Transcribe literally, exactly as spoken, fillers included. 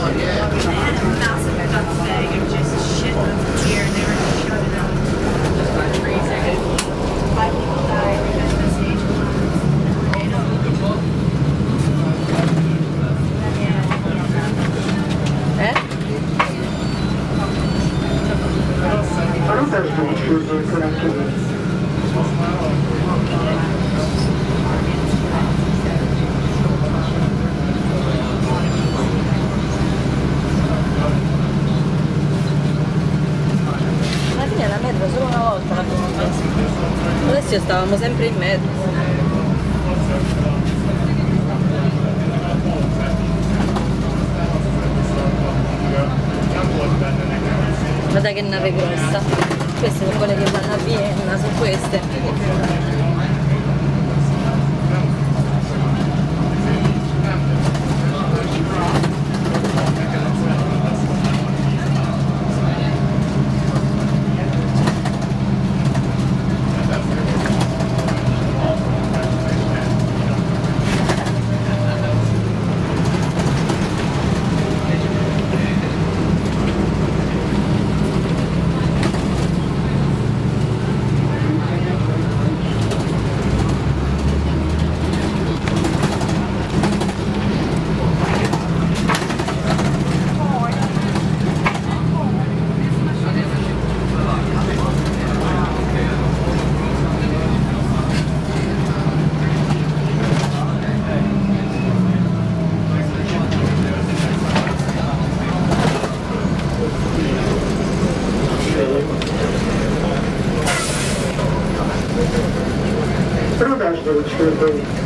massive cut today and just shit tons of beer and they were just shutting out. It's crazy. Five people died because of the stage collapse. Eh? Valuta il tuo scuso ancora anche lì. Alla fine la metro solo una volta l'abbiamo presa. Adesso stavamo sempre in metro. Guarda che nave grossa. Queste sono quelle che vanno a Vienna, sono queste. Продаж двадцать четыре.